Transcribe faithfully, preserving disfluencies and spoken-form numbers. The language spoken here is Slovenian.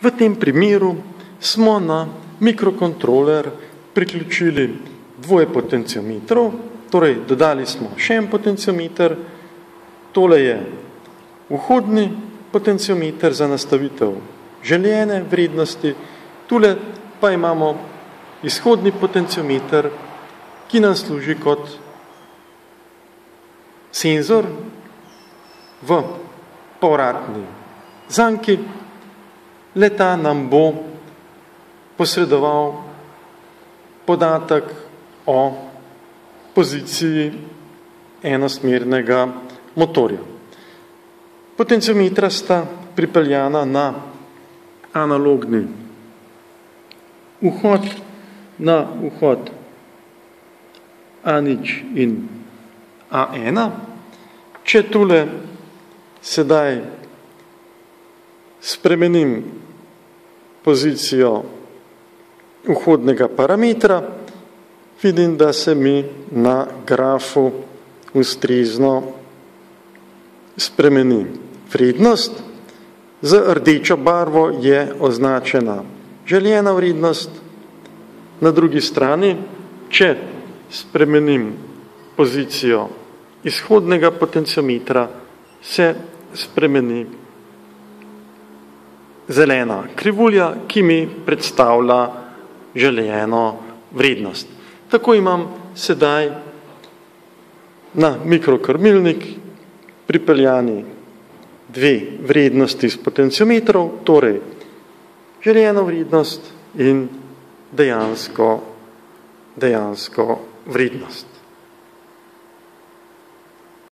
V tem primeru smo na mikrokontroler priključili dvoje potenciometrov, torej dodali smo še en potenciometer, tole je vhodni potenciometer za nastavitev željene vrednosti, tule pa imamo izhodni potenciometer, ki nam služi kot senzor v povratni zanki. Leta nam bo posredoval podatek o poziciji enosmernega motorja. Potenciometra sta pripeljana na analogni vhod, na vhod A nič in A ena. Če tule sedaj spremenim pozicijo vhodnega parametra, vidim, da se mi na grafu ustrezno spremeni vrednost. Z rdečo barvo je označena željena vrednost. Na drugi strani, če spremenim pozicijo izhodnega potenciometra, se spremeni zelena krivulja, ki mi predstavlja željeno vrednost. Tako imam sedaj na mikrokrmilnik pripeljani dve vrednosti z potenciometrov, torej željeno vrednost in dejansko, dejansko vrednost.